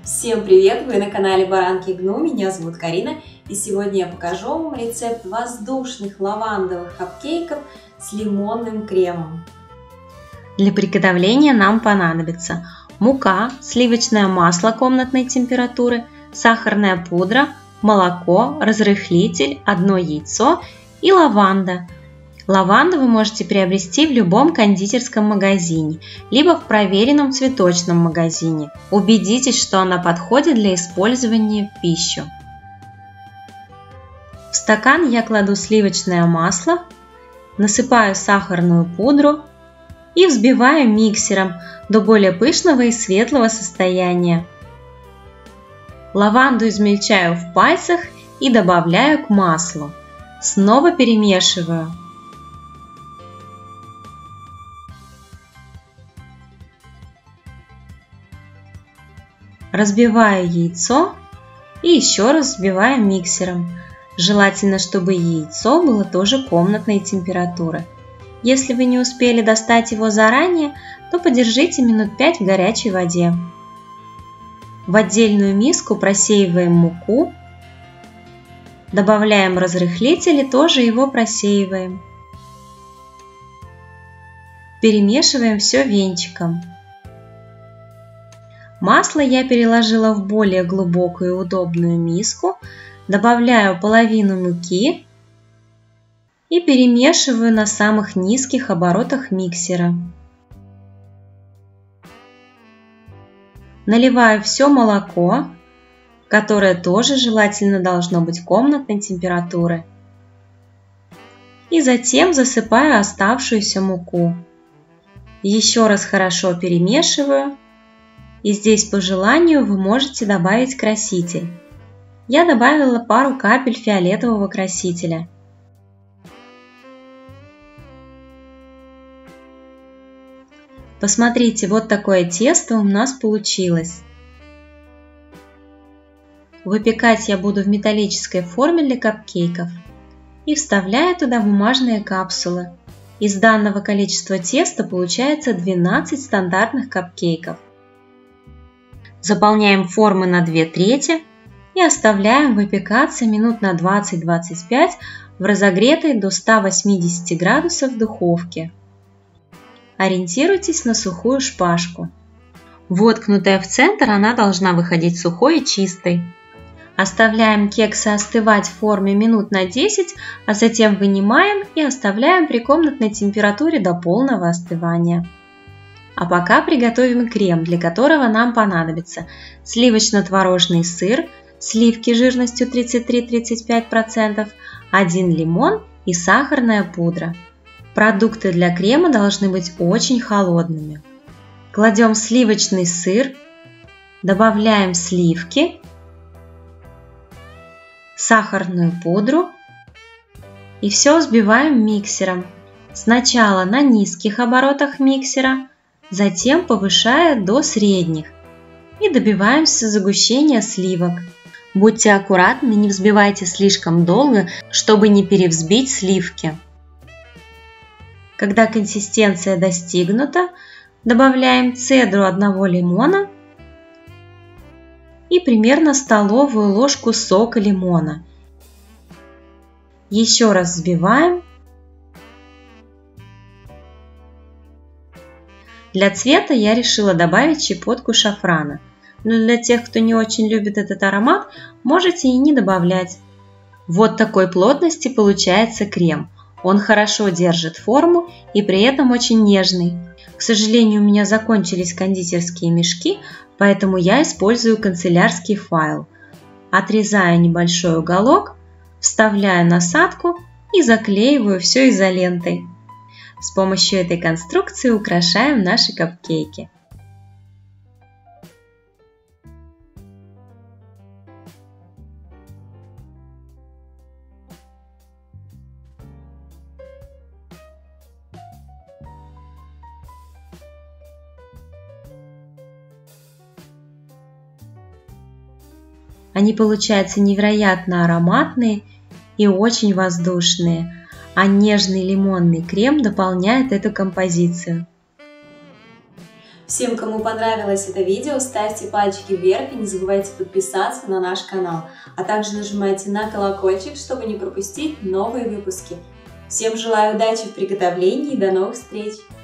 Всем привет! Вы на канале Баранки Гну, меня зовут Карина, и сегодня я покажу вам рецепт воздушных лавандовых капкейков с лимонным кремом. Для приготовления нам понадобится мука, сливочное масло комнатной температуры, сахарная пудра, молоко, разрыхлитель, 1 яйцо и лаванда. Лаванду вы можете приобрести в любом кондитерском магазине, либо в проверенном цветочном магазине. Убедитесь, что она подходит для использования в пищу. В стакан я кладу сливочное масло, насыпаю сахарную пудру и взбиваю миксером до более пышного и светлого состояния. Лаванду измельчаю в пальцах и добавляю к маслу. Снова перемешиваю. Разбиваю яйцо и еще раз взбиваю миксером. Желательно, чтобы яйцо было тоже комнатной температуры. Если вы не успели достать его заранее, то подержите минут 5 в горячей воде. В отдельную миску просеиваем муку, добавляем разрыхлитель и тоже его просеиваем. Перемешиваем все венчиком. Масло я переложила в более глубокую и удобную миску, добавляю половину муки и перемешиваю на самых низких оборотах миксера. Наливаю все молоко, которое тоже желательно должно быть комнатной температуры, и затем засыпаю оставшуюся муку. Еще раз хорошо перемешиваю. И здесь по желанию вы можете добавить краситель. Я добавила пару капель фиолетового красителя. Посмотрите, вот такое тесто у нас получилось. Выпекать я буду в металлической форме для капкейков и вставляю туда бумажные капсулы. Из данного количества теста получается 12 стандартных капкейков. Заполняем формы на 2/3 и оставляем выпекаться минут на 20-25 в разогретой до 180 градусов духовке. Ориентируйтесь на сухую шпажку. Воткнутая в центр, она должна выходить сухой и чистой. Оставляем кексы остывать в форме минут на 10, а затем вынимаем и оставляем при комнатной температуре до полного остывания. А пока приготовим крем, для которого нам понадобится сливочно-творожный сыр, сливки жирностью 33-35%, 1 лимон и сахарная пудра. Продукты для крема должны быть очень холодными. Кладем сливочный сыр, добавляем сливки, сахарную пудру и все взбиваем миксером. Сначала на низких оборотах миксера, затем повышая до средних и добиваемся загущения сливок. Будьте аккуратны, не взбивайте слишком долго, чтобы не перевзбить сливки. Когда консистенция достигнута, добавляем цедру 1 лимона и примерно столовую ложку сока лимона. Еще раз взбиваем. Для цвета я решила добавить щепотку шафрана, но для тех, кто не очень любит этот аромат, можете и не добавлять. Вот такой плотности получается крем. Он хорошо держит форму и при этом очень нежный. К сожалению, у меня закончились кондитерские мешки, поэтому я использую канцелярский файл. Отрезаю небольшой уголок, вставляю насадку и заклеиваю все изолентой. С помощью этой конструкции украшаем наши капкейки. Они получаются невероятно ароматные и очень воздушные, а нежный лимонный крем дополняет эту композицию. Всем, кому понравилось это видео, ставьте пальчики вверх и не забывайте подписаться на наш канал, а также нажимайте на колокольчик, чтобы не пропустить новые выпуски. Всем желаю удачи в приготовлении и до новых встреч!